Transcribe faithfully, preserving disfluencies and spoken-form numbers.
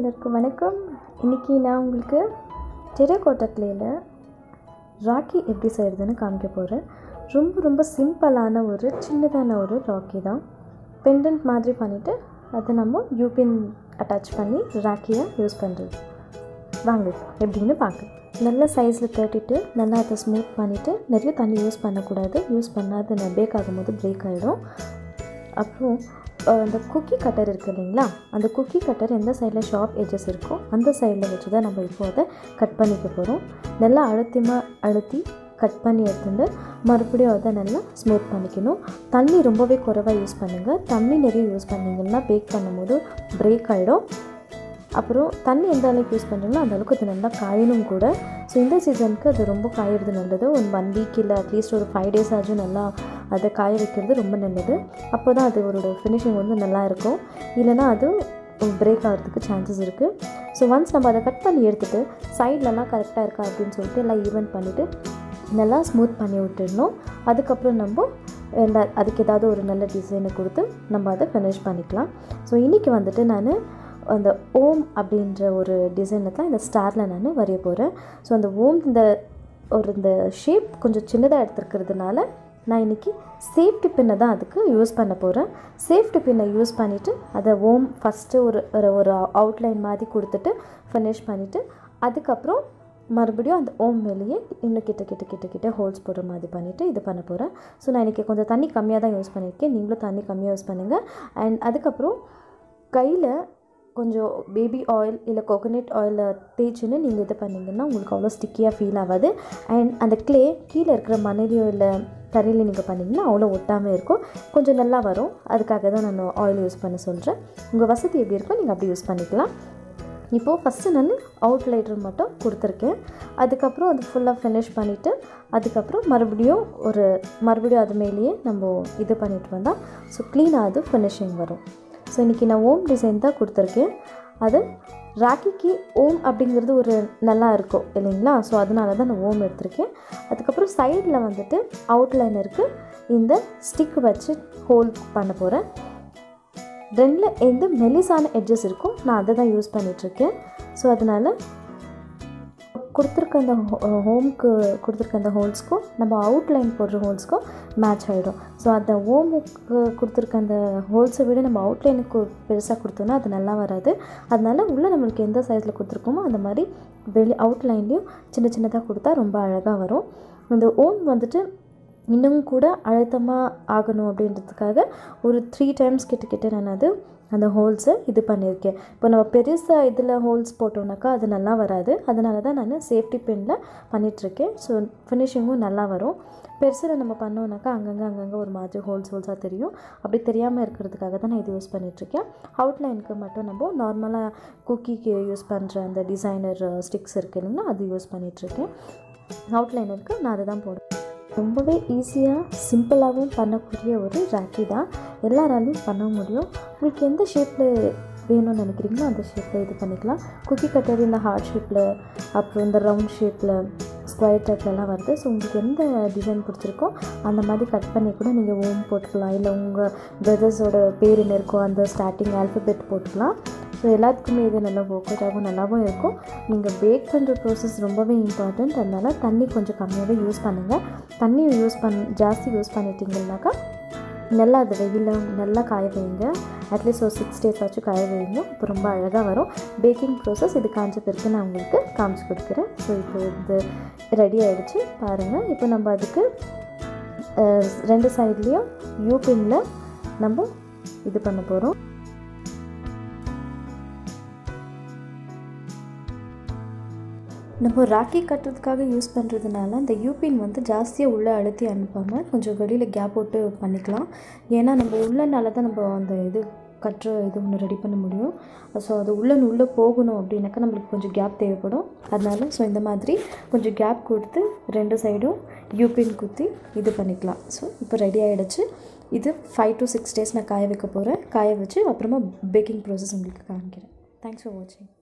எல்லாருக்கும் வணக்கம். இன்றைக்கி நான் உங்களுக்கு டெரகோட்டா கிளேயில் ராக்கி எப்படி செய்கிறதுன்னு காமிக்க போகிறேன். ரொம்ப ரொம்ப சிம்பிளான ஒரு சின்னதான ஒரு ராக்கி தான். பெண்டன்ட் மாதிரி பண்ணிவிட்டு அதை நம்ம யூபின் அட்டாச் பண்ணி ராக்கியை யூஸ் பண்ணுறது. வாங்க எப்படின்னு பார்க்கலாம். நல்ல சைஸில் தட்டிட்டு நல்லா அதை ஸ்மூத் பண்ணிவிட்டு, நிறைய தண்ணி யூஸ் பண்ணக்கூடாது. யூஸ் பண்ணால் அது பேக் ஆகும்போது பிரேக் ஆகிடும். அப்புறம் அந்த குக்கி கட்டர் இருக்குது இல்லைங்களா, அந்த குக்கி கட்டர் எந்த சைடில் ஷார்ப் எட்ஜஸ் இருக்கோ அந்த சைடில் வச்சு தான் நம்ம இப்போ அதை கட் பண்ணிக்க போகிறோம். நல்லா அழுத்தியமாக அழுத்தி கட் பண்ணி எடுத்துட்டு மறுபடியும் அதை நல்லா ஸ்மூத் பண்ணிக்கணும். தண்ணி ரொம்பவே குறைவாக யூஸ் பண்ணுங்கள். தண்ணி நிறைய யூஸ் பண்ணிங்கன்னா பேக் பண்ணும்போது பிரேக் ஆகிடும். அப்புறம் தண்ணி எந்த அளவுக்கு யூஸ் பண்ணுறீங்களோ அந்த அளவுக்கு அது நல்லா காயணும் கூட. ஸோ இந்த சீசனுக்கு அது ரொம்ப காயிறது நல்லது. ஒரு ஒன் வீக் இல்லை அட்லீஸ்ட் ஒரு ஃபைவ் டேஸ் ஆச்சும் நல்லா அதை காய வைக்கிறது ரொம்ப நல்லது. அப்போ தான் அது ஒரு ஃபினிஷிங் வந்து நல்லா இருக்கும். இல்லைனா அது பிரேக் ஆகிறதுக்கு சான்சஸ் இருக்குது. ஸோ ஒன்ஸ் நம்ம அதை கட் பண்ணி எடுத்துகிட்டு சைட்லலாம் கரெக்டாக இருக்கா அப்படின்னு சொல்லிட்டு எல்லாம் ஈவன் பண்ணிவிட்டு நல்லா ஸ்மூத் பண்ணி விட்டுடணும். அதுக்கப்புறம் நம்ம இந்த அதுக்கு ஏதாவது ஒரு நல்ல டிசைனை கொடுத்து நம்ம அதை ஃபினிஷ் பண்ணிக்கலாம். ஸோ இன்றைக்கி வந்துட்டு நான் அந்த ஓம் அப்படின்ற ஒரு டிசைனை தான் இந்த ஸ்டாரில் நான் வரைய போகிறேன். ஸோ அந்த ஓம் இந்த ஒரு இந்த ஷேப் கொஞ்சம் சின்னதாக எடுத்துருக்கிறதுனால நான் இன்றைக்கி சேஃப்டி பின்னை தான் அதுக்கு யூஸ் பண்ண போகிறேன். சேஃப்டி பின்னை யூஸ் பண்ணிவிட்டு அதை ஓம் ஃபஸ்ட்டு ஒரு ஒரு அவுட்லைன் மாதிரி கொடுத்துட்டு ஃபினிஷ் பண்ணிவிட்டு அதுக்கப்புறம் மறுபடியும் அந்த ஓம் மேலேயே இன்னும் கிட்ட கிட்ட கிட்ட கிட்ட ஹோல்ஸ் போடுற மாதிரி பண்ணிவிட்டு இது பண்ண போகிறேன். ஸோ நான் இன்றைக்கி கொஞ்சம் தண்ணி கம்மியாக தான் யூஸ் பண்ணியிருக்கேன். நீங்களும் தண்ணி கம்மியாக யூஸ் பண்ணுங்கள். அண்ட் அதுக்கப்புறம் கையில் கொஞ்சம் பேபி ஆயில் இல்லை கோகோனட் ஆயிலில் தேய்ச்சின்னு நீங்கள் இது பண்ணிங்கன்னா உங்களுக்கு அவ்வளோ ஸ்டிக்கியாக ஃபீல் ஆகாது. அண்ட் அந்த க்ளே கீழே இருக்கிற மணலையோ இல்லை தரையில் நீங்கள் பண்ணிங்கன்னா அவ்வளோ ஒட்டாமல் இருக்கும், கொஞ்சம் நல்லா வரும். அதுக்காக தான் நான் ஆயில் யூஸ் பண்ண சொல்கிறேன். உங்கள் வசதி எப்படி இருக்கோ நீங்கள் அப்படி யூஸ் பண்ணிக்கலாம். இப்போது ஃபஸ்ட்டு நான் அவுட்லைனர் மட்டும் கொடுத்துருக்கேன். அதுக்கப்புறம் அது ஃபுல்லாக ஃபினிஷ் பண்ணிவிட்டு அதுக்கப்புறம் மறுபடியும் ஒரு மறுபடியும் அது மேலேயே நம்ம இது பண்ணிட்டு வந்தால் ஸோ க்ளீனாக அது ஃபினிஷிங் வரும். ஸோ இன்றைக்கி நான் ஓம் டிசைன் தான் கொடுத்துருக்கேன். அது ராக்கிக்கு ஓம் அப்படிங்கிறது ஒரு நல்லா இருக்கும் இல்லைங்களா. ஸோ அதனால தான் நான் ஓம் எடுத்திருக்கேன். அதுக்கப்புறம் சைடில் வந்துட்டு அவுட்லைனருக்கு இந்த ஸ்டிக் வச்சு ஹோல் பண்ண போகிறேன். ரெண்டில் எந்த மெலிசான எட்ஜஸ் இருக்கோ நான் அதை தான் யூஸ் பண்ணிகிட்ருக்கேன். ஸோ அதனால் கொடுத்துருக்க அந்த ஹோம்க்கு கொடுத்துருக்க அந்த ஹோல்ஸ்க்கும் நம்ம அவுட்லைன் போடுற ஹோல்ஸ்க்கும் மேட்ச் ஆகிடும். ஸோ அந்த ஹோமுக்கு கொடுத்துருக்க அந்த ஹோல்ஸை விட நம்ம அவுட்லைனுக்கு பெருசாக கொடுத்தோன்னா அது நல்லா வராது. அதனால் உள்ளே நம்மளுக்கு எந்த சைஸில் கொடுத்துருக்கோமோ அந்த மாதிரி வெளி அவுட்லைன்லேயும் சின்ன சின்னதாக கொடுத்தா ரொம்ப அழகாக வரும். அந்த ஓம் வந்துட்டு இன்னும் கூட அழுத்தமாக ஆகணும் அப்படின்றதுக்காக ஒரு த்ரீ டைம்ஸ் கிட்ட கிட்ட நான் அது அந்த ஹோல்ஸை இது பண்ணியிருக்கேன். இப்போ நம்ம பெருசாக இதில் ஹோல்ஸ் போட்டோம்னாக்கா அது நல்லா வராது. அதனால தான் நான் சேஃப்டி பின்னில் பண்ணிகிட்ருக்கேன். ஸோ ஃபினிஷிங்கும் நல்லா வரும். பெருசில் நம்ம பண்ணோம்னாக்கா அங்கங்கே அங்கங்கே ஒரு மாதிரி ஹோல்ஸ் ஹோல்ஸாக தெரியும். அப்படி தெரியாமல் இருக்கிறதுக்காக தான் நான் இது யூஸ் பண்ணிகிட்ருக்கேன். அவுட்லைனுக்கு மட்டும் நம்ம நார்மலாக குக்கிக்கு யூஸ் பண்ணுற அந்த டிசைனர் ஸ்டிக்ஸ் இருக்குது இல்லைன்னா அது யூஸ் பண்ணிகிட்ருக்கேன். அவுட்லைனருக்கு நான் அதை தான் போடுறேன். ரொம்பவே ஈஸியாக சிம்பிளாகவும் பண்ணக்கூடிய ஒரு ராக்கி தான். எல்லாராலையும் பண்ண முடியும். உங்களுக்கு எந்த ஷேப்பில் வேணும்னு நினைக்கிறீங்களோ அந்த ஷேப்பில் இது பண்ணிக்கலாம். குக்கி கட்டர் இந்த ஹார்ட் ஷேப்பில், அப்புறம் இந்த ரவுண்ட் ஷேப்பில், ஸ்கொயர் டைப்லலாம் வருது. ஸோ உங்களுக்கு எந்த டிசைன் பிடிச்சிருக்கோ அந்த மாதிரி கட் பண்ணி கூட நீங்கள் ஓம் போட்டுக்கலாம். இல்லை உங்கள் பிரதர்ஸோட பேர் என்ன இருக்கோ அந்த ஸ்டார்டிங் ஆல்ஃபபெட் போட்டுக்கலாம். ஸோ எல்லாத்துக்குமே இது நல்லா ஒர்க் அவுட் ஆகும், நல்லாவும் இருக்கும். நீங்கள் பேக் பண்ணுற ப்ராசஸ் ரொம்பவே இம்பார்ட்டண்ட். அதனால் தண்ணி கொஞ்சம் கம்மியாகவே யூஸ் பண்ணுங்கள். தண்ணி யூஸ் பண் ஜாஸ்தி யூஸ் பண்ணிட்டீங்கன்னாக்கா நல்லா அது வெயிலில் நல்லா காய வைங்க. அட்லீஸ்ட் ஒரு சிக்ஸ் டேஸ் ஆச்சும் காய வைங்க. இப்போ ரொம்ப அழகாக வரும். பேக்கிங் ப்ராசஸ் இது காஞ்ச பிறகு நான் உங்களுக்கு காமிச்சு கொடுக்குறேன். ஸோ இப்போ இது ரெடி ஆகிடுச்சு பாருங்கள். இப்போ நம்ம அதுக்கு ரெண்டு சைட்லேயும் யூபின்னில் நம்ம இது பண்ண போகிறோம். நம்ம ராக்கி கட்டுறதுக்காக யூஸ் பண்ணுறதுனால அந்த யூபின் வந்து ஜாஸ்தியாக உள்ளே அழுத்தி அனுப்பாமல் கொஞ்சம் வெளியில் கேப் போட்டு பண்ணிக்கலாம். ஏன்னா நம்ம உள்ளனால தான் நம்ம அந்த இது கட்டுற இது ஒன்று ரெடி பண்ண முடியும். ஸோ அது உள்ளே உள்ளே போகணும் அப்படின்னாக்கா நம்மளுக்கு கொஞ்சம் கேப் தேவைப்படும். அதனால ஸோ இந்த மாதிரி கொஞ்சம் கேப் கொடுத்து ரெண்டு சைடும் யூபின் குத்தி இது பண்ணிக்கலாம். ஸோ இப்போ ரெடி ஆகிடுச்சு. இது ஃபைவ் டு சிக்ஸ் டேஸ் நான் காய வைக்க போகிறேன். காய வச்சு அப்புறமா பேக்கிங் ப்ராசஸ் உங்களுக்கு காமிக்கிறேன். தேங்க்ஸ் ஃபார் வாட்சிங்.